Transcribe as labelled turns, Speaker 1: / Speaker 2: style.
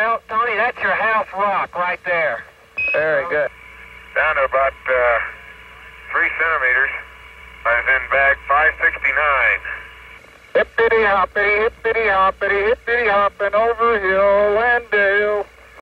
Speaker 1: Tony, that's your half rock right there.
Speaker 2: Very good.
Speaker 3: Down to about 3 centimeters. I was in bag 569.
Speaker 2: Hippity hoppity, hippity hoppity, hippity hopping over hill and